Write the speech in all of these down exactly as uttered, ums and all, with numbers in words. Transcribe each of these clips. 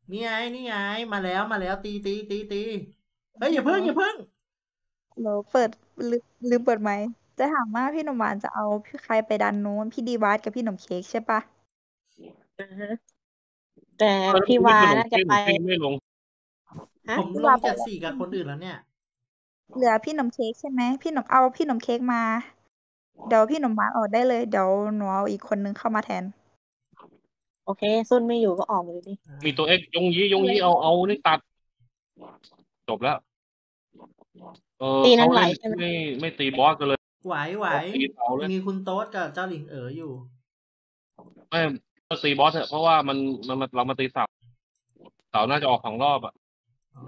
นี่ไงนี่ไงมาแล้วมาแล้วตีตีตีตีเฮ้ยอย่าเพิ่งอย่าเพิ่งเราเปิดลืมลืมเปิดไหมค์จะถามว่าพี่หนุ่มหวานจะเอาพี่ใครไปดันนู้นพี่ดีวัดกับพี่หนุ่มเค้กใช่ปะอือฮะแต่เออแล้วพี่ไม่วาไปลงน่าจะเค้กหไปนูเค้กไม่ลงฮะผมพี่ลวาง ไปเจ็ดแล้วสี่กับคนอื่นแล้วเนี่ยเหลือพี่หนุ่มเค้กใช่ไหมพี่หนุ่มเอาพี่หนุ่มเค้กมาเดี๋ยวพี่หนุ่มหวานออกได้เลยเดี๋ยวหนูเอาอีกคนนึงเข้ามาแทนโอเคซุนไม่อยู่ก็ออกเลยดิมีตัวเอ็กยงยี้ยงยี้เอาเอานี่ตัด จบแล้ว เออตีนั้เขานไหวเล่นใช่ไหมไม่ไม่ตีบอสกันเลยไหวไหวตีเสาเลยมีคุณโต๊ดกับเจ้าหลิงเอ๋ออยู่ไม่ก็ตีบอสเถอะเพราะว่ามันมันมันเรามาตีเสาเสาน่าจะออกสองรอบอ่ะอ๋อ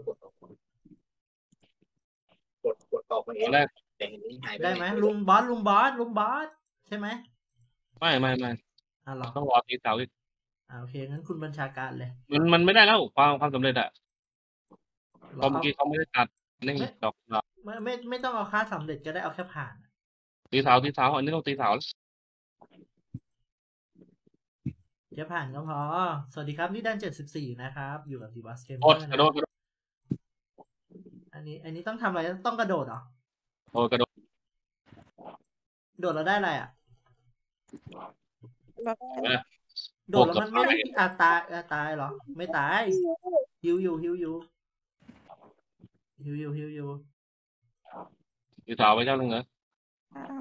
กดกดออกมาเอตอง นแรกแต่เห็นหายไปได้ไหไหนมลุงบอสลุงบอสลุงบอสใช่ไหมไม่ไม่ไม่อ่ะหรอต้องรอตีเสาอีกอ่าโอเคงั้นคุณบัญชาการเลยมันมันไม่ได้แล้วความความสำเร็จอ่ะหรเพอราะเมื่อเอากี้เขาไม่ได้ตัดนี่ไม่ดอกดอกไม่ไม่ไม่ต้องเอาค่าสำเร็จก็ได้เอาแค่ผ่านตีเสาตีเสาอันนี้ต้องตีเสาแล้วแค่ผ่านก็พอสวัสดีครับนี่ดันเจ็ดสิบสี่นะครับอยู่กับดีวัสเกมเมโอ้อย ร์กระนะโดดกระโดดอันนี้ อันนี้ต้องทำอะไรต้องกระโดดเหรอโอ้ยกระโดดโดดแล้วได้อะไรอ่ะแล้วก็เห็นไหมโดดแล้วมันไม่ได้อาตายอาตายเหรอ ไม่ตายฮิวอยู่ฮิวอยู่ฮิวอยู่ฮิวอยู่ตีเสาไว้เจ้าหนึ่งเหรออ้าว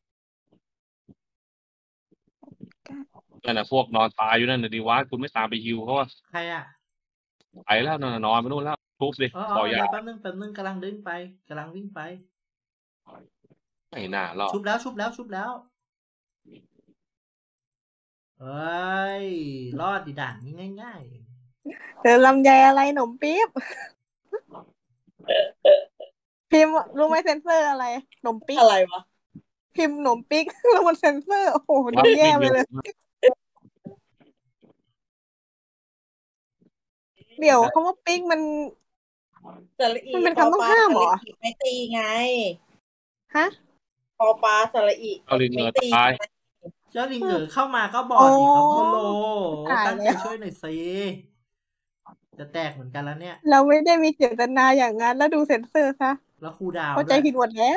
นั่นน่ะพวกนอนตายอยู่นั่นน่ะดีวะคุณไม่ตามไปฮิวเขาว่าใครอ่ะไปแล้วนั่นน่ะนอนไปนู่นแล้วทุบสิอ๋อขอเดี๋ยายวแป๊บนึงแป๊บนึงกำลังดึงไปกำลังวิ่งไปไม่น่ารอดชุบแล้วชุบแล้วชุบแล้วเอ้ยรอดดิด่านนี้ง่ายเธอลำไยอะไรหนมปี๊บพิมพ์รู้ไหมเซนเซอร์อะไรหนมปิ๊กอะไรวะพิมพ์หนมปิ๊กแล้วมันเซนเซอร์โอ้โหว่าดูแย่ไม่ไปฮิวเลย เดี๋ยวคำว่าปิ๊กมันสระอีมันเป็นคำต้องห้ามเหรอสระอีไม่ตีไงฮะปอปลาสระอีเอาลิงเงไม่อตีตายๆเจ้าลิงเหนือเข้ามาก็บอดอีกครับอ๋อพ่อโลตายตั้งแล้ใจวช่วยหน่อยสิจะแตกเหมือนกันแล้วเนี่ยเราไม่ได้มีเจตนาอย่างนั้นแล้วดูเซนเซอร์ซะแล้วครูดาวเข้าใจด้วยผิดหมดแล้ว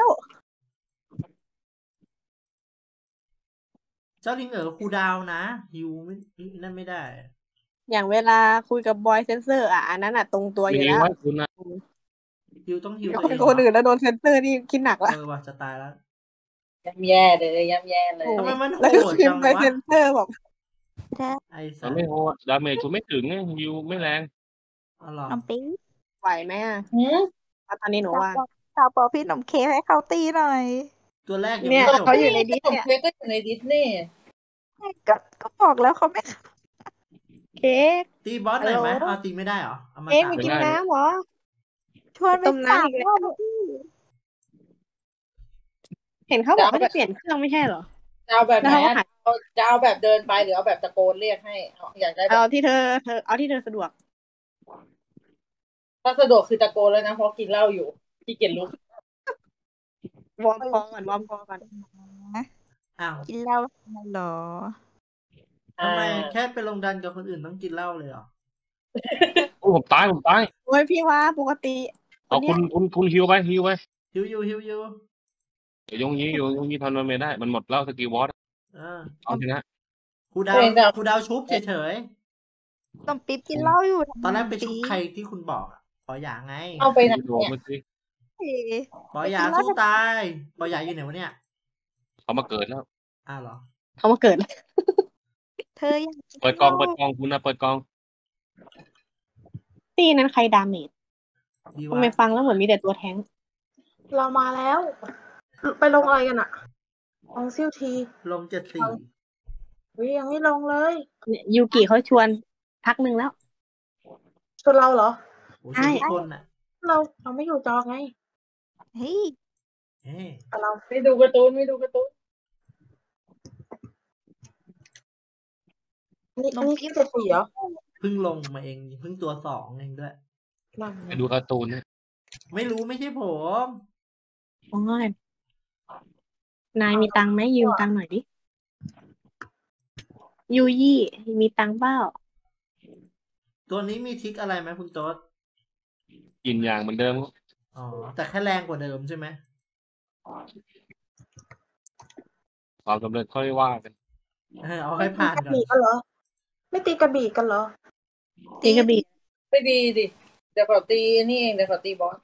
เจ้าลิงเอ๋อครูดาวนะฮิวไม่นั่นไม่ได้อย่างเวลาคุยกับบอยเซนเซอร์อ่ะอันนั้นอ่ะตรงตัวอยู่มีแล้วไว้คุณนะฮิวต้องฮิวเดี๋ยวตัวเองคนเหรอื่อนแล้วโดนเซนเซอร์นี่คิดหนักละเออว่ะจะตายแล้วย่ำแย่เลยย่ำแย่เลยทำไมมันโหแล้วดพิจัมงพ์ไปวะเซนเซอร์บอกไอ้มัสันสไม่โหดดาเมจคุณไม่ถึงไงฮิวไม่แรงอ๋อเหรอน้องปิ๊งไหวไหมอ่ะหืมเอาตอนนี้หนูสาวว่าบอกสาวบอกพี่หนุ่มเค้กให้เขาตีหน่อยตัวแรกยังเนี่ยไม่จบเขาอยู่ในดิสผมเนี่ยเค้กก็อยู่ในดิสนีย์ก็ก็บอกแล้วเขาไม่เค้กตีบอสหน่อยไหมฮัลโหลเอาตีไม่ได้เหรอเอามาเค้กตาไปมกินน้ำเหรอชวนไปต้มน้ำสามอีกแล้วรอบแล้วพี่เห็นเขาบอกเขาจะเปลี่ยนเครื่องไม่ใช่เหรอจะเอาแบบไหนแล้วเขาก็อะหาเอาจะเอาแบบเดินไปหรือเอาแบบตะโกนเรียกให้เอาอยากได้แบเอาบที่เธอเธอเอาที่เธอสะดวกถ้าสะดวกคือตะโกนแล้วนะเพราะกินเหล้าอยู่ที่เกียจลุกวอร์มคอก่อนวอร์มคอก่อนอ้าวกินเหล้าทำไมเหรอทำไมแค่ไปลงดันกับคนอื่นต้องกินเหล้าเลยเหรอโอ้ผมตายผมตายโอ้ยพี่ว่าปกติเอาวันคุเนี้ณยคุณคุณฮิวไปฮิวไปฮิวยูฮิวยูเดี๋ยวยงยี้อยู่ยงยี้ทำมันไม่ได้ มันหมดแล้วสกิลวอตเออเอาชนะครูดาวครูดาวชุบเฉยน้องปิ๊บกินเหล้าอยู่ๆตอนแรกไปชุบใครที่คุณบอกอะปอหยาไงเอาไปไหนดูเนี่ยเมื่อกี้ปอหยาสู้ตายปอหยาอยู่ไหนวะเนี่ยเขามาเกิดแล้วอ้าวเหรอเขามาเกิดเธออยากกินเปิดกองเปิดกองคุณนะเปิดกองตีนั้นใครดาเมจดีทำว่าไมฟังแล้วเหมือนมีแต่ตัวแท้งเรามาแล้ว ไปลงอะไรกันอะลงซิ่วทีลงเจ็ดสี่วิยังไม่ลงเลยเนี่ยยูกิเขาชวนพักหนึ่งแล้วชวนเราเหรอโอ้ชุบทุกคนอ่ะเราเราไม่อยู่จอไงเฮ้ยเฮ้ยแต่เราไม่ดูการ์ตูนไม่ดูการ์ตูนนี่อันนี้คือตัวสี่เหรอเพิ่งลงมาเองเพิ่งตัวสองเองด้วยนั่นไปดูการ์ตูนเนี่ยไม่รู้ไม่ใช่ผมโอ้ยนายมีตังค์ไหมยืมตังค์หน่อยดิ ยูยี่มีตังค์เปล่าตัวนี้มีทริคอะไรไหมคุณโต๊ดกินอย่างเหมือนเดิมอ๋อแต่แค่แรงกว่าเดิมใช่ไหมความสำเร็จค่อยว่ากันเออเอาให้ผ่านกระก่อนบี่กันเหรอ ไม่ตีกระบี่กันเหรอตีกระบี่ไม่ดีดิเดี๋ยวเขาตีนี่เองเดี๋ยวเขาตีบอส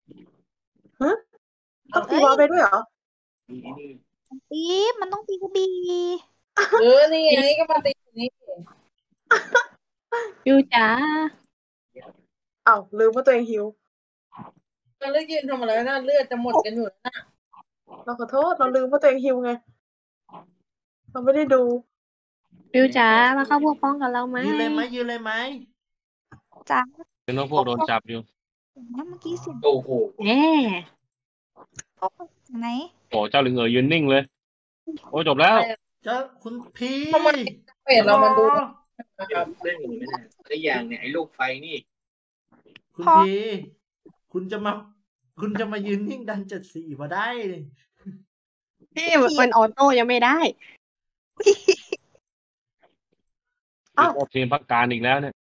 ต้องตีบอลไปด้วยเหรอตีมันต้องตีกระบี่เออนี่ไงก็มาตีนี่ยูจ๋าอ้าวลืมว่าตัวเองหิวเราเลือกยืนทำอะไรน่าเลือดจะหมดกันอยู่แล้วนะเราขอโทษเราลืมว่าตัวเองหิวไง เราไม่ได้ดูยูจ๋ามาเข้าพวกพ้องกับเราไหมยืนเลยไหมยืนเลยไหมจ้าเป็นน้องพวกโดนจับอยู่นั่นเมื่อกี้เสียงโอ้โหแหมโต๊ะไหนโอ้เจ้าลิงเอ๋ยยืนนิ่งเลย โอ้จบแล้วเจ้าคุณพี่ทำไมเปลี่ยนเรามันดูอ๋อนะครับเรื่องนี้ไม่ได้และอย่างเนี่ยไอ้ลูกไฟนี่คุณพี่ คุณจะมา คุณจะมายืนนิ่งดันเจ็ดสี่มาได้เลยพี่มันออโต้ยังไม่ได้อ้าวอีกทีมพักการอีกแล้วเนี่ย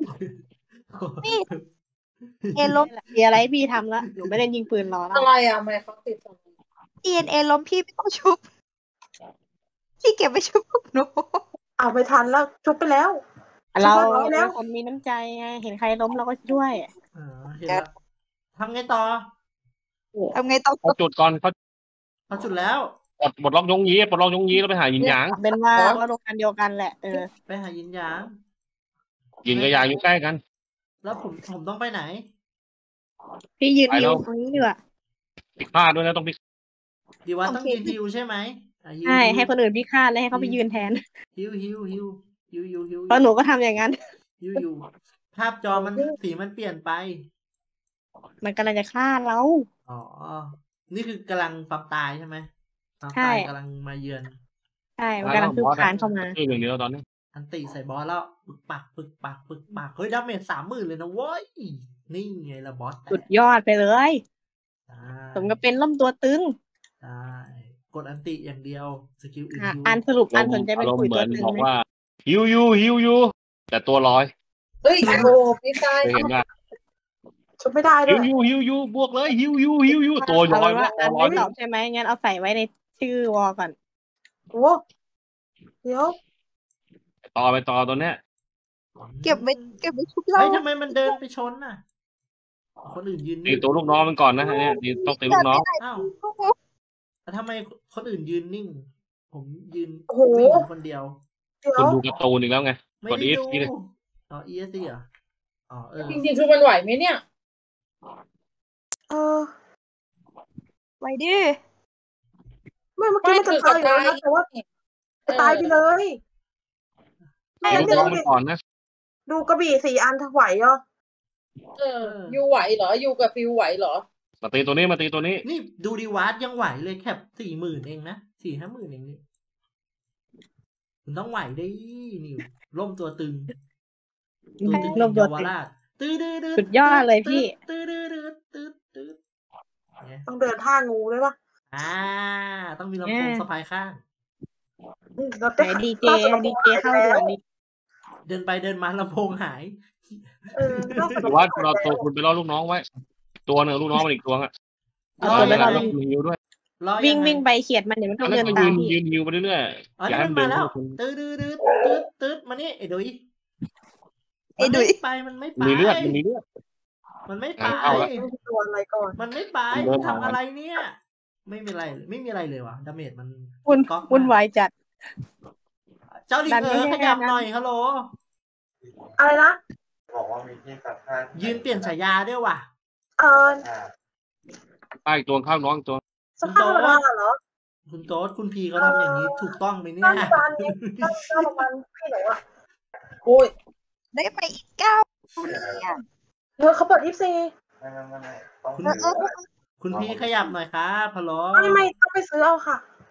เอล้มมีอะไรให้พี่ทำละหนูไม่ได้ยิงปืนรอแล้วอะไรอ่ะไม่เขาติดสวิตช์ดีเอ็นเอล้มพี่ไม่ต้องชุบ พี่เก็บไปชุบพวกหนูเอาไปทันแล้วชุบไปแล้วเราชุบไปแล้วเป็นคนมีน้ำใจไงเห็นใครล้มเราก็ช่วยเออเห็นแล้วทำไงต่อทำไงต้องเขาจุดก่อนเขาเขาจุดแล้วปลดปลดล็อกยงยีปลดล็อกยงยีแล้วไปหายินหยางเป็นว่าเราโรงงานเดียวกันแหละเออไปหายินหยางยินกับยางอยู่ใกล้กันแล้วผมผมต้องไปไหนพี่ยืนไปอแล้ยู่วตรงนี้ดีกว่าผิดพลาดด้วยนะต้องพิดีว่าต้องยืนฮิวใช่ไหมอ่ะฮิวใช่ฮิวให้คนอื่นพี่ฆ่าแล้วให้เขาไปยืนแทนฮิวฮิวฮิวฮิวฮิวฮิวเพราะหนูก็ทำอย่างนั้นฮิวฮิวภาพจอมันสีมันเปลี่ยนไปมันกำลังจะฆ่าเราอ๋อ นี่คือกำลังความตายใช่ไหมความใช่ตายกำลังมาเยือนใช่มันกำลังคืบคลานเข้ามาชื่ออย่างเดียวตอนนี้อันติใส่บอสแล้ว ปึกปัก ปึกปัก ปึกปัก เฮ้ยดาเมจสามหมื่นเลยนะเว้ย นี่ไงละบอสแตสุดยอดไปเลยได้สมกับเป็นล่มตัวตึงได้ กดอันติอย่างเดียว สกิลอื่นอ่ะฮิวอันสรุปอันสนใจเป็นอารมคุยณ์เหมืตัอวน ตึงบอกไหมว่าฮิวยูฮิวยูแต่ตัวลอยเฮ้ยโอ้พี่ตายเคยเห็นว่าชุบไม่ได้ด้ฮิววย ยูฮิวยูบวกเลยฮิวยูฮิวยูตัวเอาลอยเป็นว่าตัอัวน ลอยไม่ตอบใช่ไหมงั้นเอาใส่ไว้ในชื่อวอลก่อนโอ้เดี๋ยวต่อไปต่อตัวเนี้ยเก็บไว้เก็บไว้ชุบเราเฮ้ยทำไมมันเดินไปชนน่ะ คนอื่นยืนตีนิ่งตัวลูกน้องมันก่อนนะอันเนี้ยตีต้องตีลูกน้องอ้าวแล้วทำไมคนอื่นยืนนิ่ง ผมยืนโอ้โหวิ่งคนเดียวเดี๋ยคุณวดูการ์ตูนอีกแล้วไงไม่กดได้อีฟดูนี่เลยอ๋อ อี เอส ซี เหรอ อ๋อ เออจริงๆคือมันไหวไหมเนี่ยเออไว้ดิไม่เมื่อกี้มันจะตายอยู่แล้วนะแต่ว่าจะตายไปเลย ไม่ตีงั้นลูกเดี๋ยวน้องมันก่อนนะดูกระบี่สี่อันถไหวเหรอเออยูไหวเหรอยูกับฟิวไหวเหรอมาตีตัวนี้มาตีตัวนี้นี่ดูดีวาร์ดยังไหวเลยแคปสี่หมื่นเองนะสี่ห้าหมื่นเองนี่คุณต้องไหวได้นี่ร่มตัวตึง ตัวตึงร่มตัวตึงเยาวราชตื้อดื้อดื้สุดยอดเลยพี่ตื้อดื้อดื้อตื้อตื้อเนี่ยต้องเดินท่างูด้วยปะอ่า ต้องมีลำโพงสะพายข้างอืมเราไหนดีเจดีเจเข้าด่วนดิเดินไปเดินมาลำโพงหายเออน่าสหนุรืกอว่าเราตัวคุณไปล่อลูกน้องไว้ ตัวหนึ่งลูกน้องมันอีกตัวอ่ะเอาตัวไปแล้ล่อวมีฮิวด้วยรอวิ่งยัไวิ่งไปเขียดมันเดี๋ยวมันต้อัอน งนั้นเดินก็ตายืมนพี่ยืนฮิวไปเรื่อยอ๋อๆอย่านี่ให้มัมัน นเดิมาน แล้วเข้าคุณตื้อดื้อดื้อตื้อตื้อมานี่ไอ้ดุยไอ้ดุยมันม่ไปมันไม่ไปมีเลือดมันมีเลือดมันไม่ไปเอาละตัวอะไรก่อนมันไม่ไปเดิมันนออกทำอะไรเนี่ย ไม่มีอะไร ไม่มีอะไรเลยว่ะ ดาเมจมันวุ่นก๊อกมากวุ่นวายจัดเจ้าลิงดันเอไม่อให้ขยับนะหน่อยฮัลโหลอะไรนะบอกว่ามีที่ตัดผ้ายืนเปลี่ยนฉายาด้วยว่ะเออใต้ตัวข้างน้องอีกตัวสภาพธรรมดาเหรอคุณโต๊ดคุณพีเขาทำอย่างนี้ถูกต้องไหมเนี่ยตั้งจานนี้ตั้งจานประมาณพี่หนูอะโอ้ยได้ไปอีกเก้าเนี่ยเออเขาเปิดยี่สิบสี่ไม่ไม่ไม่ไม่ต้องคุณถืออะไรคุณพีขยับหน่อยครับฮัลโหลไม่ไม่ต้องไปซื้อเอาค่ะ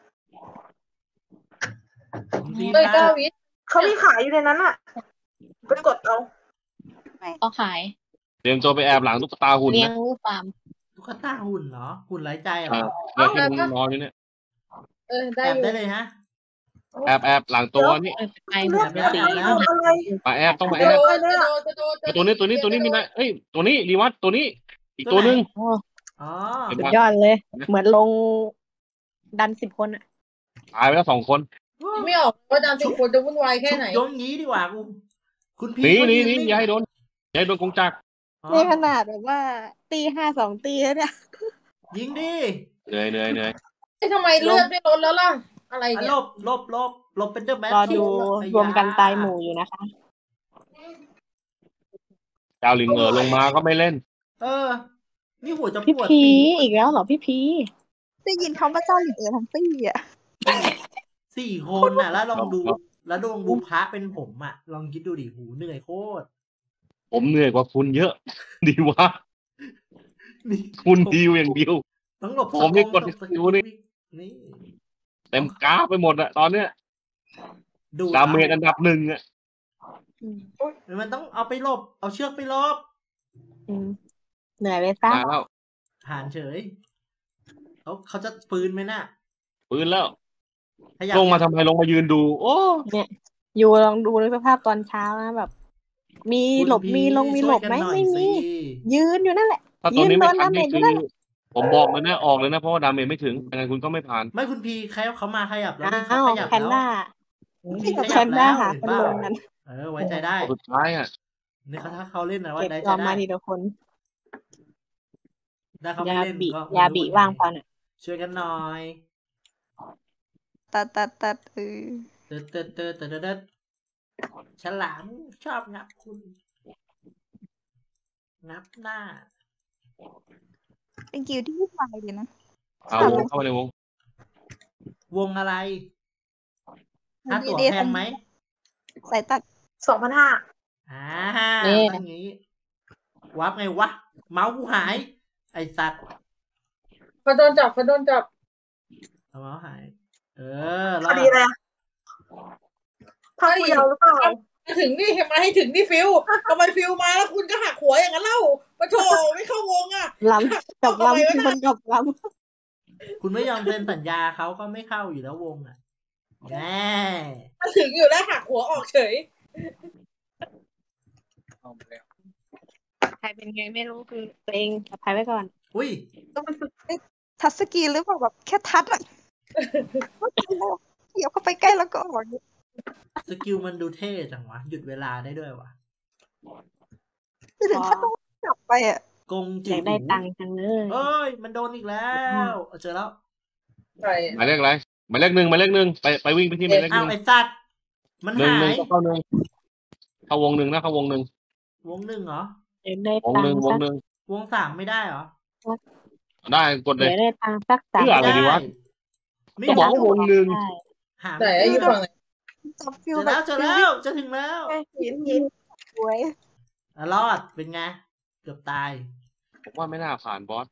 คุณพีเฮ้ยคเก้ารับวิเขามีขายอยู่ในนั้นอะไปกดเอาเอาขายเตรียมตัวไปแอบหลังตุ๊กตาหุ่นเลี้ยงนะลูกฟาร์มตุ๊กตาหุ่นเหรอ หุ่นไร้ใจเหรอ่าอเดี๋ยวที่มันนอนอยู่เนี่ยเออแอได้บอยู่ได้เลยฮะแอบแอบหลังตัวนี่เออไปเลืหอมกดอะสีไรอะไรมาแอบต้องมาจะแอบโดนจะโดนจะโดนจะโดนตัวนี้ตัวนี้ตัวนี้มีนะเอ้ยตัวนี้รีวัตตัวนี้ อีกตัวหนึ่งโอ้อ๋อเห็นสุดปะยอดเลย เหมือนลงดันสิบคนอ่ะตายไปแล้วสองคนไม่ออกว่าดาวสิบคนจะวุ่นวายแค่ไหนชุบยงงี้ดีกว่ากูคุณพี่หนีเขาหนียืนหนีนิ่งอย่าให้โดนอย่าให้โดนกงจักรอ๋อนี่ขนาดแบบว่า ตีห้าสองตีแล้วเนี่ยยิงดิเหนื่อยเหนื่อยเหนื่อยไอ้ทำไมเลือดไม่ลดแล้วล่ะ อะไรอ่ะเนี่หลยบหลบหลบหลบเป็นเดอะแมทรอดูรวมกันตายหมู่อยู่นะคะดาวลิงเออลงมาก็ไม่เล่นเออ นี่หัวจะพี่ปวดพีตีอีกแล้วเหรอพี่พีได้ยินเขาว่าเจ้าหญิงเอทั้งตี้อ่ะสี่คนน่ะ แล้วลองดูครับแล้วลองดูพระเป็นผมอ่ะ ลองคิดดูดิหูเหนื่อยโคตรผมเหนื่อยกว่าคุณเยอะ ดีวะนี่คุณดิวอย่างเดียวต้องหลบผมนี่สะกดสะดูนี่นี่เต็มกราฟไปหมดอะตอนเนี้ยดูดาเมจอันดับหนึ่งอะมันต้องเอาไปหลบ เอาเชือกไปหลบอืมเหนื่อยไปซะมาแล้วผ่านเฉยเขาเขาจะปืนไหมน่ะปืนแล้วถ้าอยากลงมาทำไมลงมายืนดู โอ้เนี่ยอยู่ลองดูในสภาพตอนเช้านะแบบ มีหลบคุณมีพี่ลงมีหลบไหมช่วยกันน่อยไม่มีสิยืนอยู่นั่นแหละถ้าตัวนี้ไม่ทันยืนี่นโดนดาเมจคืออยู่นั่นผมบอกเลยนะออกเลยนะเพราะว่าดาเมจไม่ถึงยังไงคุณก็ไม่ผ่านไม่คุณพีใครเขามาขยับแล้วนี่อ้าเขาวขยับแพนแล้วด้าคุณพีขแพยับนแล้ด้าว หาเห็นคนเปล่าลงกันเออ ไว้ใจได้สุดท้ายอะนี่เขาถ้าเขาเล่นนะไว้เก็บใจรอได้มาทีละคนถ้าเขาไม่ยาเล่นบิก็ยาบิว่างเปล่าเนี่ยช่วยกันหน่อยตัดตัดตัดเออเติร์ดเติร์ดเติร์ดเติร์ดเติร์ดฉลามชอบงับคุณ งับหน้าเป็นกิลด์ที่วุ่นวายดีนะเอาวงเข้ามาในวงวงอะไรค่าตั๋วดีๆแพงไหมสายตัดสองพันห้าอ่านี่อย่างงี้ วับไงวะ เมาส์กูหาย ไอสัตว์เขาโดนจับเขาโดนจับเอาเมาส์หาย เออรพออดดีเลยพักกูยาวหรือเปล่ามาถึงนี่มาให้ถึงนี่ฟิวทำไมฟิวมาแล้วคุณก็หักหัวอย่างนั้นเล่ามาโถไม่เข้าวงอ่ะลำกับลำที่มันกับลคุณไม่ยอมเซ็นสัญญาเขาก็ไม่เข้าอยู่แล้ววงอ่ะแน่มาถึงอยู่แล้วหักหัวออกเฉยำใครเป็นไงไม่รู้คือตัวเองอภัยไว้ก่อนอุ้ยต้องไปฝึกเอ๊ะทัชสกรีนหรือเปล่าแบบแค่ทัชอะเดี๋ยวเข้าไปใกล้แล้วก็ออกสกิลมันดูเท่จังวะ หยุดเวลาได้ด้วยวะจะถึงขั้นต้องกลับไปอ่ะกงอจิ๋ยากวได้ตังค์จังเลยเอ้ย มันโดนอีกแล้วเอาเจอแล้วใช่หมายเลขอะไรหมายเลขหนึ่งหมายเลขหนึ่งไปไปวิ่งไปที่หมายเลขหอ้าวนึ่งไอสัตว์ มันหนึ่งหาหนึ่งยก็เข้าหนึ่งเข้าวงหนึ่งนะเข้าวงหนึ่งวงหนึ่งเหรออยากได้วงตังหนึ่งค์วงสักหนึ่งวงสามไม่ได้เหรอได้กดเลยอยากได้ตังค์สักสามเพื่ออะไรดีวะไม่ก็บอกว่าวงหนึ่งได้หาไหนไม่อยู่เจอฝั่งไหนจับฟิเจลอแบแล้วบเจอแล้วจะถึงแล้วหินหินสวยอ่ะรอดเป็นไง เกือบตายผมว่าไม่น่าผ่านบอส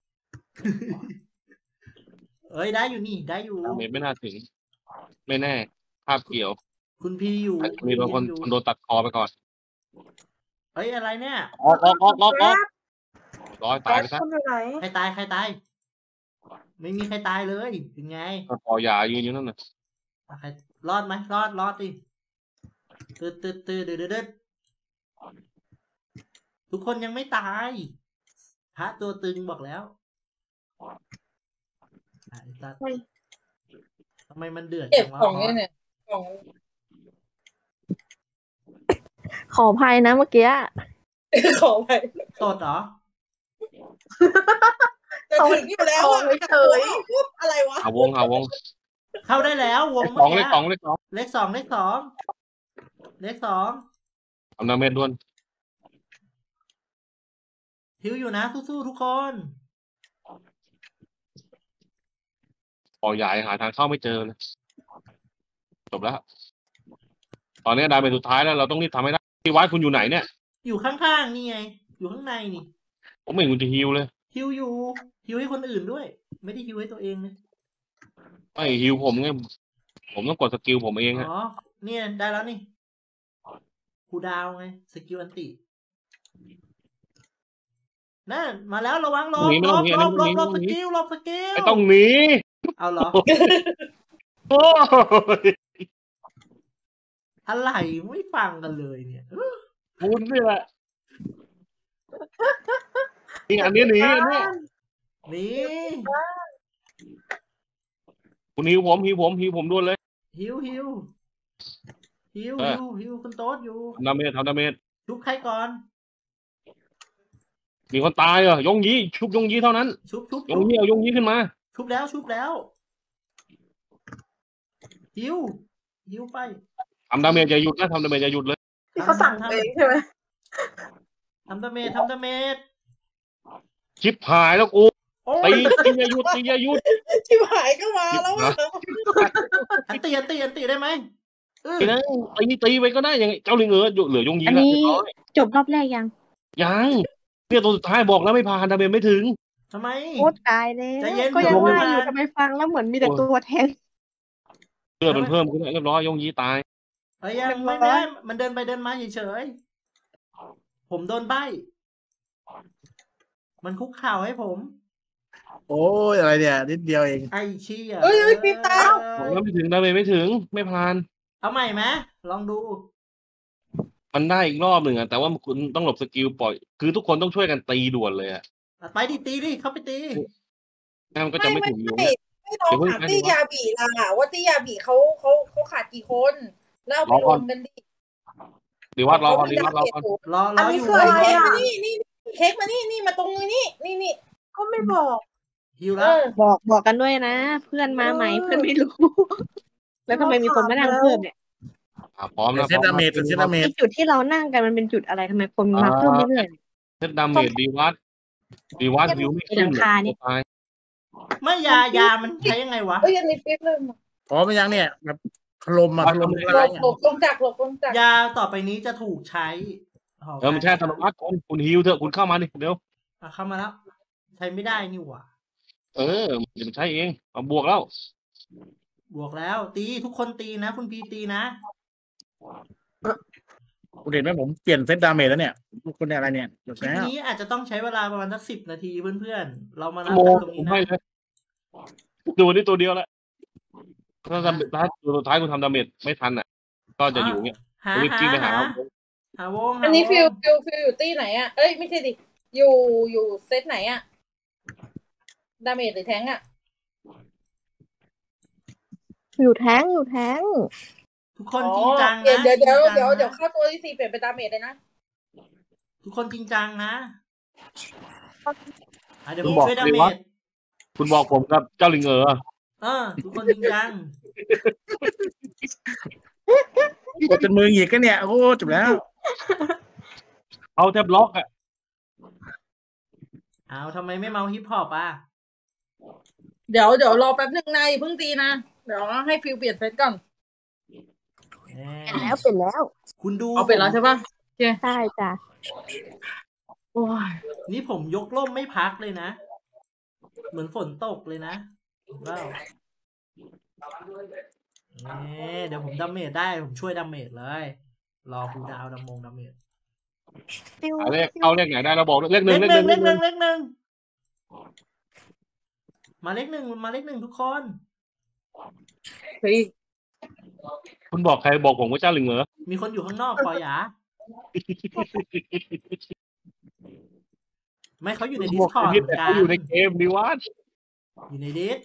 เอ้ยได้อยู่นี่ได้อยู่ดาเมจไม่น่าถึง ไม่แน่ ภาพเกี่ยวคุณพีอยู่อาจจะมีบางคนอยู่คนโดนตัดคอไปก่อนเอ้ยอะไรเนี่ยออกออกออกออกออกร้อยตายไปซะคนอยู่ไหนใครตายใครตาย ไม่มีใครตายเลยเป็นไงก็คอยายืนอยู่นั่นน่ะอ่ะใครรอดไหมรอดรอดดิตืดตืดตืดเดือดเดือดทุกคนยังไม่ตายพระตัวตึงบอกแล้วอ่ะไอ้สัตว์ทำไมมันเดือดเก็บจังวะของเนี่ยเนี่ยของขออภัยนะเมื่อกี้ของไปสดเหรอจะถึงอยู่แล้วอ่ะของเฉยปุ๊บอะไรวะหาวงหาวงเข้าได้แล้ววงเลขสองเลเมื่ขอสองกี้เลขสองเลขสองเลขสองเลขสองทำดาเมจด่วนหิวอยู่นะสู้ๆทุกคนคอยายังหาทางเข้าไม่เจอเลยจบแล้ว ตอนนี้ดาเมจสุดท้ายแล้วเราต้องรีบทำให้ได้ที่วัดคุณอยู่ไหนเนี่ยอยู่ข้างๆนี่ไง อยู่ข้างในนี่ผมไม่เห็นคุณจะฮิวเลยฮิวอยู่ฮิวให้คนอื่นด้วย ไม่ได้ฮิวให้ตัวเองเลยไม่ฮิวผมไงผมต้องกดสกิลผมเองฮะอ๋อเนี่ยได้แล้วนี่คูดาวไงสกิลอันตินั่นมาแล้วระวังหลบหลบหลบหลบหลบสกิลหลบสกิลไม่ต้องหนีเอาเหรอโอ้ยอะไรไม่ฟังกันเลยเนี่ยคุณนี่แหละนี่อันนี้หนีอันนี้นี่คุณหิวผมหิวผมหิวผมด่วนเลยหิวหิวหิวเออหิวหิวคุณโต๊ดอยู่ทำดาเมจทำดาเมจชุบใครก่อนมีคนตายเหรอยงยีชุบยงยีเท่านั้นชุบชุบยงยีเอายงยีขึ้นมาชุบแล้วชุบแล้วหิวหิวไปทำดาเมจอย่าหยุดนะทำดาเมจอย่าหยุดเลยที่เขาสั่งเองใช่ไหมทำดาเมจทำดาเมจชิบหายแล้วกูโอ้ตียตีอย่าหยุดตีอย่าหยุดที่หายก็มาแล้วอะอันตีอันตีอันตีได้ไหมเออตีนะตีตีไปก็ได้ยังไงเจ้าลิงเออเหลือยงยีอันแล้วนี้เรียบร้อยจบรอบแรกยังยังเนี่ยตัวสุดท้ายบอกแล้วไม่ผ่านดาเมจไม่ถึงทำไมโคตรตายแล้วใจเย็นก็ยังเดี๋ยวว่าลงอยู่มาทำไมฟังแล้วเหมือนมีแต่ตัวแทงเลือดมันเพิ่มขึ้นเรียบร้อยยงยีตายเอ้ยยังเรียบร้ไม่อยไม่มันเดินไปเดินมาเฉยๆผมโดนใบมันคุกเข่าให้ผมโอ้ยอะไรเนี่ยนิดเดียวเองไอ้เชี่ยเอ้ยเอ้ยฟิวตายบอกแล้วไม่ถึงดาเมจไม่ถึงไม่ผ่านเอาใหม่ไหมลองดูมันได้อีกรอบหนึ่งอะแต่ว่าคุณต้องหลบสกิลปล่อย คือทุกคนต้องช่วยกันตีด่วนเลยอะอ่ะไปดิตีดิเข้าไปตีงั้นมันก็จะไม่ถึงอยู่ไม่เนี่ยไม่ลองถามตี้ยาบีล่ะว่าตี้ยาบีเขาเขาเขาขาดกี่คนแล้วเอาไปรวมกันดิดีวัดรอก่อนดีวัดรอก่อนรอรอันอนี้อยู่คืออะไรเค้กอ่ะมานี่นี่เค้กมานี่นี่มาตรงนี้นี่นี่ก็ไม่บอกหิวเอแล้วอบอกบอกกันด้วยนะ เพื่อนมาไหมเออเพื่อนไม่รู้ แล้วทำไมมีคนมานั่งเพิ่มเนี่ยอ่ะพร้อมนะเซตดาเมจเซตดาเมจไอจุดที่เรานั่งกันมันเป็นจุดอะไรทำไมคนมาเพิ่มเรื่อยเซตดาเมจดีวัดดีวัดวิวไม่ขึ้นหลังคานี่ตายไม่ยายามันใช้ยังไงวะเอ้ยอันนี้ปิ๊บเลยพร้อมไหมยังเนี่ยแบบถล่มมาถล่มหอะไรลบเนี่ยหลบลงจากหลบลงจากยาต่อไปนี้จะถูกใช้หเออมันแช่ธนวัฒน์คุณคุณฮิวเถอะคุณเข้ามาดิเดี๋ยวอ่ะเข้ามาแล้ว ใช้ไม่ได้นี่หว่าเออมันจะใช้เองเอาบวกแล้วบวกแล้ว ตีทุกคนตีนะ คุณพีตีนะคุณเห็นไหมผมเปลี่ยนเซตดาเมจแล้วเนี่ยคุณเนี่ยอะไรเนี่ยหยุดคลิปแล้วนี้อาจจะต้องใช้เวลาประมาณสักสิบนาทีเพื่อนๆ เรามานับโมกันงตรงผนี้มให้นะเลยดูนี่ตัวเดียวแหละถ้าทำถ้าตัวสุดท้ายคุณทำดาเมจไม่ทันอ่ะ ก็จะอยู่เงี้ยหารีบหากิ้งไปหาหาหาวงอันนี้หาวงฟิวฟิวฟิวอยู่ตี้ไหนอ่ะเอ้ยไม่ใช่ดิอยู่อยู่เซตไหนอ่ะดาเมจหรือแทงอ่ะๆอยู่แท้งอยู่แท้งทุกคนจริงจังเดี๋ยวนะเดี๋ยวเดี๋ยวจริงจังเดี๋ยวนะเดี๋ยวเข้าตัวที่สี่เปลี่ยนเป็นดาเมจเลยนะทุกคนจริงจังนะอ่ะเดี๋ยวคุผณมบอกช่วยดาเลยเมว่าจคุณบอกผมกับเจ้าลิงเออเออ ทุกคนจริงจังกดจนมือหงิกกันเนี่ยโอ้จบแล้วเอาแทบล็อกอ่ะเอาทำไมไม่เมาฮิปฮอปอ่ะเดี๋ยวเดี๋ยวรอแป๊บหนึ่งนายอย่าเพิ่งตีนะเดี๋ยวให้ฟิวเปลี่ยนเซตก่อนแหมเป็นแล้วเป็นแล้วคุณดูเอาเป็นแล้วใช่ปะใช่จ้ะโอ้ยนี่ผมยกร่มไม่พักเลยนะ เหมือนฝนตกเลยนะว้าวเอ๊ะเดี๋ยวผมดาเมจได้ผมช่วยดาเมจเลย รอคูลดาวน์ดามงดาเมจฟิวเอาเลขเอาเลขไหนได้เราบอกเลขหเลนึ่งขเลขหหนึ่นึ่งงเลขหนึ่งเลขหนึ่งมาเลขหนึ่งมาเลขหนึ่งทุกคนเฮ้ยคุณบอกใครบอกผมว่าเจ้าลิงเออมีคนอยู่ข้างนอกปอหยาไม่เขาอยู่ในดิบสอกคอร์ดที่เหมือนกัเขานอยู่ในเกมดีวัดอยู่ในดิส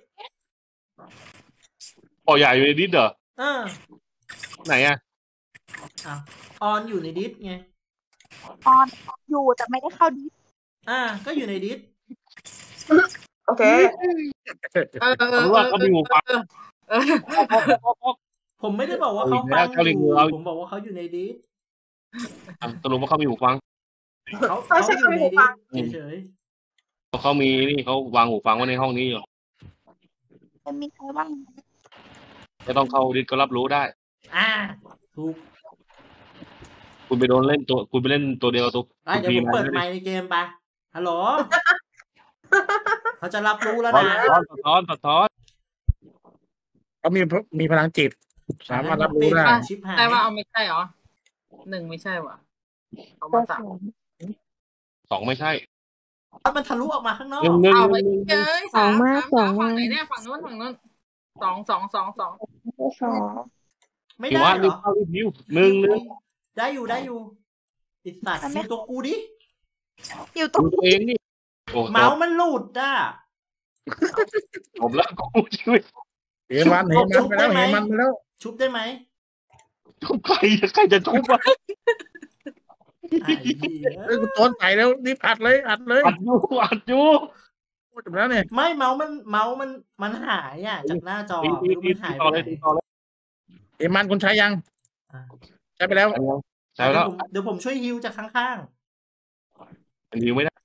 ปอใหญ่อยู่ในดิสเหรอเออไหนอ่ะอ่ะออนอยู่ในดิสไงออนอยู่แต่ไม่ได้เข้าดิสอ่าก็อยู่ในดิสโอเคเออเออผมว่าเขามีหูฟังเออผมไม่ได้บอกว่าเอาเขาอีกฟัแล้วงอเจ้าลิงยู่เอาผมบอกว่าเขาอยู่ในดิสอ่ะสรุปว่าเขามีหูฟังเขาไม่เขาใช่อยู่ในเขามีหูดิฟัสงเฉยเขามีนี่เขาวางหูฟังไว้ในห้องนี้อยู่จะมีใครบ้างไม่ต้องเข้าดิสก็รับรู้ได้ๆอ่าถูกคุณไปโดนเล่นตัว คุณไปเล่นตัวเดียวกับตัวอ่ะเดี๋ยวผมเปิดไมค์ในเกมไปฮัลโหลเขาจะรับรู้แล้วสะนะท้อนสะท้อนสะท้อนเขามีมีพลังจิต สามารถรับรู้ได้ชิปหายได้ว่าเอาไม่ใช่เหรอหนึ่งไม่ใช่ว่ะเอามาสามสองไม่ใช่มันทะลุออกมาข้างนอกหนึ่งหนึ่งเอาหไปนึ่งเจอสองมากสองฝั่มาง กไหนเนี่ยฝั่งนู้นฝั่งนู้นสองสองสองสองสองไม่พี่ได้ว่าเหรรีบอเข้ารีบหิวหนึ่งหนึ่งได้อยู่ได้อยู่ไอ้สัตว์มันไม่ดูตัวกูดิอยู่ตรงดูตัวเองนี่โอ้จเมาบส์มันหลุดอ่ะจบแล้วกูชีวิตเห็นมันเห็นมันไปแล้วเห็นมันไปแล้วชุบได้ไหมทุบใครใครจะทุบวะไอ้เหี้ยเอ้ยกูโดนใส่แล้วรีบอัดเลยอัดเลยอัดอยู่อัดอยู่จบแล้วเนี่ยไม่เมาส์มันเมาส์มันมันหายอ่ะจากหน้าจอตีไม่ตีรู้ตีมันหายตีไปต่อไหนเลยตีต่อเลยเห็นมันคุณใช้ยังอ่ะใช้ไปแล้วใช่แล้วเดี๋ยวผมเดี๋ยวผมช่วยฮิวจากข้างมันยิงไม่ได้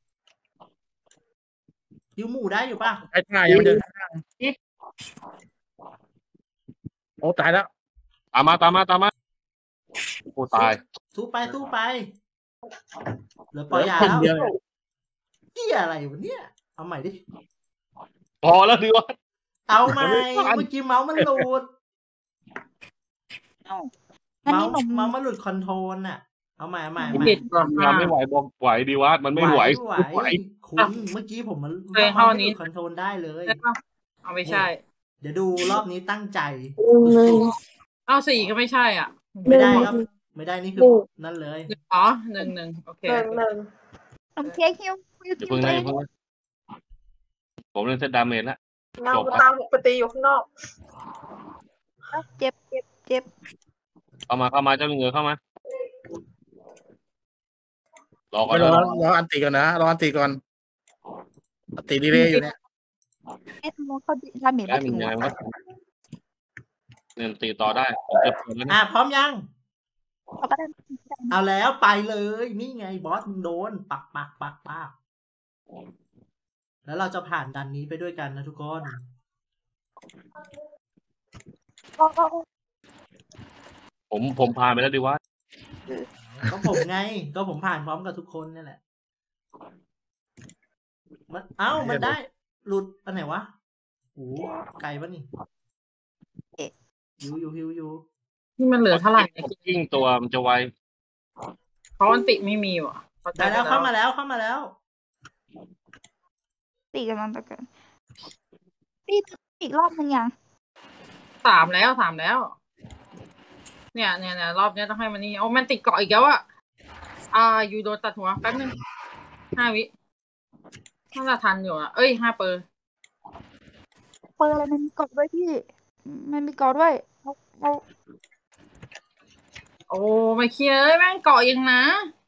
ๆฮิวหมูได้อยู่ป่ะไอ้ท่ายังไม่เดินโอ้ตายแล้วตามมาตามมาตามมาโอ้ตายสู้ไปสู้ไปเหลือปล่อยยาคนแล้วเดียวเลยเหี้ยอะไรวะเนี่ยเอาใหม่ดิพอแล้วดีวะเอาใหม่ไม่ทันเมื่อกี้เมาส์มันหลุดเอ้างั้นเมานี่ส์หนมเมาส์มันหลุดคอนโทรลน่ะ เอาใหม่เอาใหม่เอาใหม่เด็ดกว่างานไม่ไหวบอกไหวดีวะมันไม่ไหวไหวไหวคุณเมื่อกี้ผมมันเคยเข้าอันนี้คอนโทรลได้เลยใช่ปะเอาไม่ใช่เดี๋ยวดูรอบนี้ตั้งใจเอาสี่ก็ไม่ใช่อ่ะไม่ได้ครับ ไม่ได้นี่คือนั่นเลยอ๋อหนึ่งหนึ่งโอเคหนึ่งหนึ่งนมเค้กฮิวฮิวอย่าทีมเพิ่งตัวนะเออย่าง เพิ่งนะผมเล่นเซตดาเมจแล้วเงาจบครับตามปกติอยู่ข้างนอกเจ็บเจ็บเจ็บเข้ามาเข้ามาเจ้าเหงือเข้ามารอก่อไม่นรอนะรออันติก่อนนะรออันติก่อนอันติดีเลยอยู่เนี่ยเอสโมเขาดาเมจได้ไม่หถึนึ่งงยังวะก็เนี่ยตีต่อได้จะเปิดแล้วนะอ่ะพร้อมยังเขาก็ได้เอาแล้วไปเลย นี่ไงบอสมึงโดน ปักปักปักปักแล้วเราจะผ่านดันนี้ไปด้วยกันนะทุกคนก็ก็ผมผมพาไปแล้วดีวะก็ผมไง ก็ผมผ่านพร้อมกับทุกคนนี่แหละ มันเอ้ามันได้ หลุดอันไหนวะโอ้ไกลปะนี่ยูยูยูยูที่มันเหลือเท่าไหร่เนี่ยกิ้งตัวมันจะไวเพราะอันติไม่มีว่ะเข้าใจได้แล้วเข้ามาแล้วเข้ามาแล้วตีกำลังจะเกิดตีอีกรอบหนึ่งยังสามแล้วสามแล้ว เนี่ยเนี่ยเนี่ยรอบเนี้ยต้องให้มันนี่เอามันติดเกาะอีกแล้วอ่ะอ่าอยู่โดนตัดหัวแป๊บนึงห้าวิน่าจะทันอยู่อ่ะเอ้ยห้าเปอร์เปิดอะไรมันมีกดด้วยพี่ มันมีกดด้วยเอาเอาโอ้ไม่เคลียร์เอ้ยแม่งเกาะยังนะ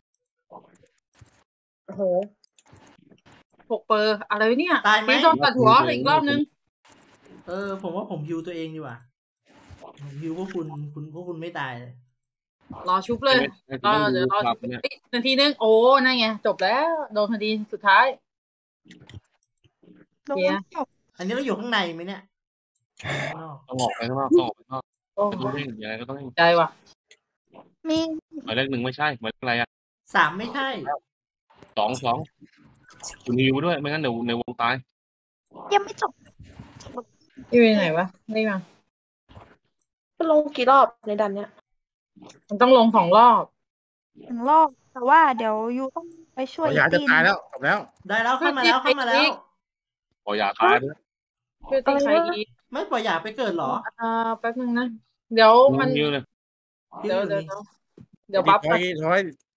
โอ้โหหกเปอร์อะไรวะเนี่ยตายไหมพี่โดนตัดหัวอีกรอบนึงเออ ผมว่าผมฮิวตัวเองดีกว่าผมฮิวพวกคุณคุณพวกคุณไม่ตายเลยรอชุบเลยต้รองอดูเดี๋ยวรอครัชุบบ เนี่ยอีกนาทีนึงโอ้นั่นไงจบแล้วโดนคดีสุดท้ายลงเดี๋ยวจบอันนี้เราอยู่ข้างในไหมเนี่ยข้างนอกต้องออกไปข้างนอกต้องออกไปข้างนอกโอ้ต้องเร่งยังไงก็ต้องเร่งใจว่ะมีหมายเลขหนึ่งไม่ใช่หมายเลขอะไรอ่ะสามไม่ใช่สองสองคุณฮิวด้วยไม่งั้นเดี๋ยวในวงตายยังไม่จบที่ไปไหนวะนี่มาก็ลงกี่รอบในดันเนี้ยมันต้องลงสองรอบหนึ่งรอบแต่ว่าเดี๋ยวยูต้องไปช่วยอยากจะทีตายแล้วจบแล้วได้แล้วเข้ามาแล้วเข้ามาแล้วพออยากตายด้วยเพื่อตีใครอีกไม่ปล่อยอยากไปเกิดเหรออ่าแป๊บนึงนะ เดี๋ยวมันฮิวเลยฮิวเดี๋ยวอยู่เดี๋ยวนี่เดี๋ยวบัฟถอยถอย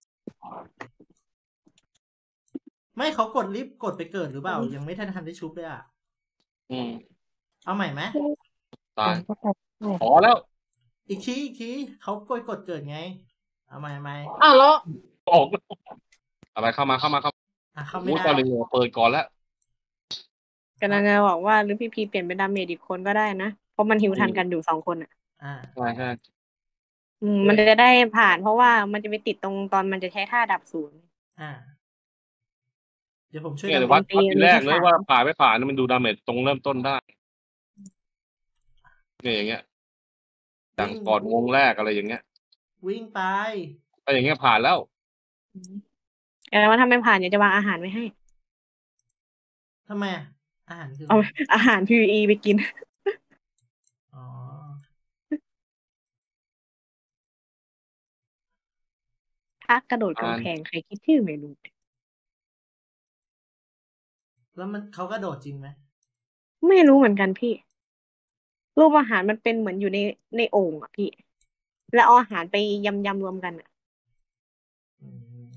ไม่เขากดรีบกดไปเกิดหรือเปล่า ยังไม่ทันทันได้ชุบเลยอ่ะอืมเอาใหม่ไหมตายพอแล้วอีกทีอีกทีเขากดกดเกิดไง เอาใหม่ใหม่อ้าวแล้วออกแล้วอะไรเข้ามาเข้ามาเข้ามาอ่ะเข้าไม่มูดได้ตอนเลยเปิดก่อนแล้วกำลังจะบอกว่าหรือพี่พีเปลี่ยนเป็นดาเมจอีกคนก็ได้นะเพราะมันฮิวทันกันอยู่สองคนอ่ะอ่าใช่ใช่อืมมันจะได้ผ่านเพราะว่ามันจะไปติดตรงตอนมันจะใช้ท่าดับศูนย์อ่า เดี๋ยวผมช่วยเนี่ยกันเดี๋ยววัดตีวัดอันทีนี้แรกที่เลยสามว่าผ่านไม่ผ่านมันดูดาเมจตรงเริ่มต้นได้เนี่ยอย่างเงี้ยดังก่อนวงแรกอะไรอย่างเงี้ยวิ่งไปถ้าอย่างเงี้ยผ่านแล้วแต่ว่าถ้าไม่ผ่านเดี๋ยวจะวางอาหารไว้ให้ทำไมอ่ะอาหารคือเอาอาหาร พี วี อี ไปกินอ๋อถ้ากระโดดกำแพงใครคิดชื่อเมนูแล้วมันเขากระโดดจริงไหมไม่รู้เหมือนกันพี่ รูปอาหารมันเป็นเหมือนอยู่ในในโอ่งอ่ะพี่แล้วเอาอาหารไปยำยำรวมกันอ่ะอืม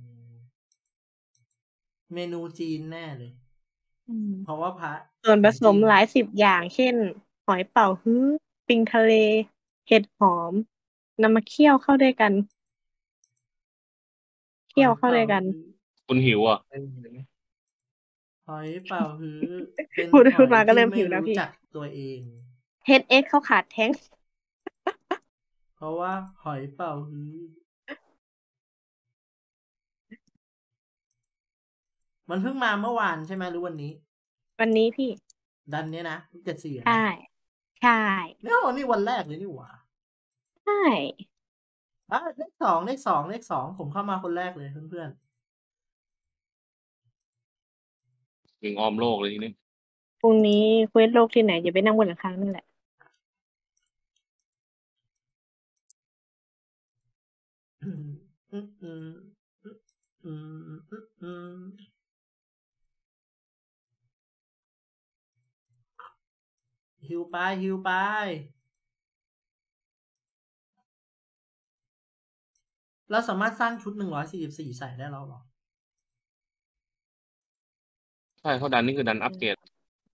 เมนูจีนแน่เลย เพราะว่าพระส่วนผสมจีนหลายสิบอย่าง เช่น หอยเป๋าฮื้อ ปิงทะเล เห็ดหอมนำมาเคี่ยวเข้าด้วยกัน เคี่ยวเข้าด้วยกันคุณหิวอ่ะหอยเป่าฮื้อเป็นพูดหพูอดยมาก็ที่เริ่มไม่หิวแล้วรู้พี่จักตัวเองเฮดเอ็กเขาขาดแท้งเพราะว่าหอยเป่าฮื้อ มันเพิ่งมาเมื่อวานใช่ไหมหรือวันนี้วันนี้พี่ดันเนี้ยนะเจ็ดสี่ใช่ ใช่เนี่ยวันนี้วันแรกเลยนี่หว่าใช่อ่ะเลขสองเลขสองเลขสองผมเข้ามาคนแรกเลยเพื่อนวิ่งอ้อมโลกเลยทีนี้พรุ่งนี้เควสโลกที่ไหนอย่าไปนั่งบนหลังคานั่นแหละๆอืมอืมอืมอืมอืมอืมฮิวไปฮิวไป เราสามารถสร้างชุดหนึ่งร้อยสี่สิบสี่ใส่ได้แล้วหรอใช่เขาดันนี่คือดันอัปเกรด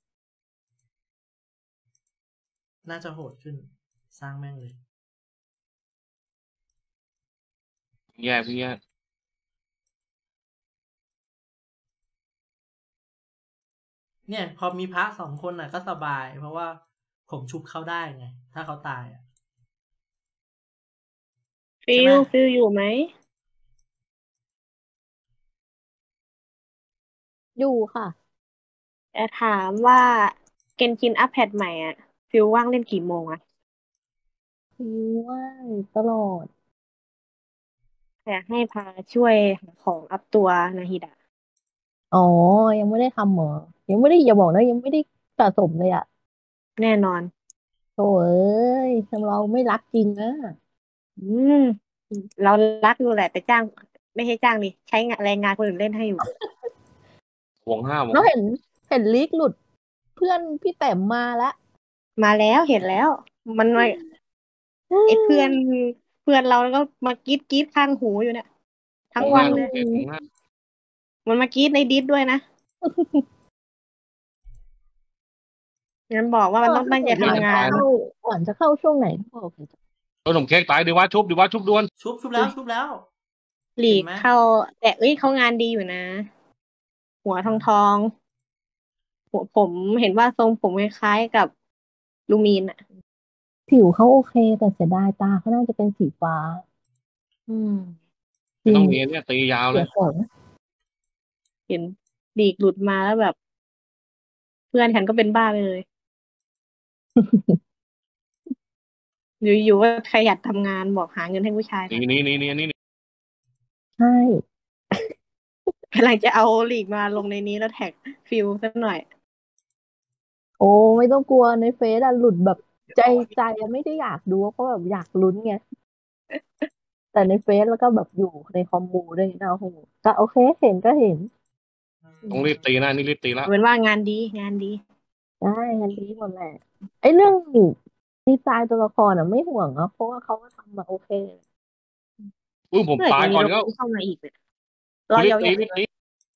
น่าจะโหดขึ้น สร้างแม่งเลยแยกพี่แยกเนี่ย พอมีพระสองคนน่ะก็สบาย เพราะว่าผมชุบเขาได้ไง ถ้าเขาตายอ่ะฟิใช่ไหมลฟิลอยู่ไหมอยู่ค่ะแต่ถามว่าเกนจินอัพแพทใหม่อ่ะ ฟิลว่างเล่นกี่โมงอ่ะฟิวว่างตลอดอยากให้พาช่วยหาของอัพตัวนาฮิดะอ๋อ ยังไม่ได้ทำเหรอ ยังไม่ได้อย่าบอกนะยังไม่ได้สะสมเลยอะแน่นอนโถ่เอ้ยทำเราไม่รักจริงนะอืม เรารักอยู่แหละ แต่จ้าง ไม่ใช่จ้างดิใช้งานแรงงานคนอื่นเล่นให้อยู่วงห้าวงแล้วเห็นเห็นลีกหลุด เพื่อนพี่แต้มมาแล้วมาแล้วเห็นแล้ว มันมาไอ้เพื่อนเพื่อนเราแล้วก็มากรีดกรีดข้างหูอยู่เนี่ย ทั้วงงวัห้านเลยเกรดวงห้ามันมากรีดในดิสด้วยนะงั้นบอกว่ามันต้องตั้งใจทำงานเข้าหวานจะเข้าช่วงไหนบอกเลยขนมเค้กตายดีว่าชุบดีว่าชุบด่วนชุบชุบแล้วชุบแล้วหลีกเห็นไหมเข้า แต่เอ้ยเขางานดีอยู่นะ หัวทองทองหัวผมเห็นว่าทรงผมคล้ายๆกับลูมีนอ่ะผิวเขาโอเค แต่เสียดายตาเขาน่าจะเป็นสีฟ้าอืมไม่ต้องมีเนี่ยตียาวเลเสียยของเห็นหลีกหลุดมาแล้วแบบ เพื่อนฉันก็เป็นบ้าไปเลย อยู่ๆก็ขยันทำงานบอกหาเงินให้ผู้ชายนี่นี่นี่นี่นี่ใช่กำลังจะเอาหลีกมาลงในนี้แล้วแท็กฟิลสักหน่อยโอ้ไม่ต้องกลัวในเฟซอะหลุดแบบใจใจอะไม่ได้อยากดูเพราะแบบอยากลุ้นไง แต่ในเฟซแล้วก็แบบอยู่ในคอมมูด้วยนะโอ้โหก็โอเคเห็นก็เห็นต้องรีบตีนะนี่รีบตีแล้วเป็นว่างานดีงานดีได้กันดีหมดแหละไอ้เรื่องดีไซน์ตัวละครอะไม่ห่วงอะเพราะว่าเขาก็ทำมาโอเคอุ้ยผมเมื่อไหร่ตายจะมีก่อนโลแล้วโก้เข้ามาอีกเนี่ยรอรีบยาวตีๆรีบตี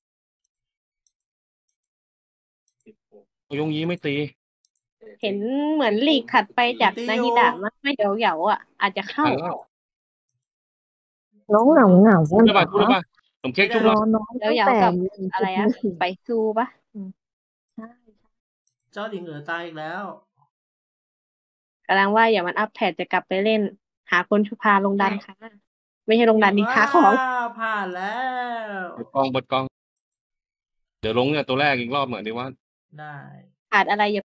ยงยี้ไม่ตีเห็นเหมือนหลีกถัดไปจากตีนาอยู่ฮิดะมันไม่เหยาๆอ่ะ อาจจะเข้าทันแล้วน้องเหงาเหงาชุบได้ป่ะชุบได้ป่ะขนมเค้กชุบรแล้วอน้องแล้ตั้วงยาวแต่กับหนึ่งอะไรจุอะดหนึ่งไปซูปะอืมใช่เจ้าหญิงเอ๋อตายอีกแล้วกำลังว่าอย่ามันอัพแพดจะกลับไปเล่น หาคนชุพาลงดันค่ะ ไม่ใช่ลงดันดีหาของว้าวผ่านแล้วเปิดกล้องเปิดกล้อง เดี๋ยวลงเนี่ยตัวแรกอีกรอบเหมือนดีว่าได้ขาดอะไรอย่า